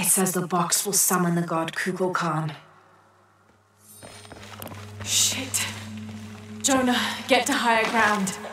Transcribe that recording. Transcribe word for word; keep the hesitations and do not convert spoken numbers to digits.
It says the box will summon the god Kukulkan. Shit. Jonah, get to higher ground.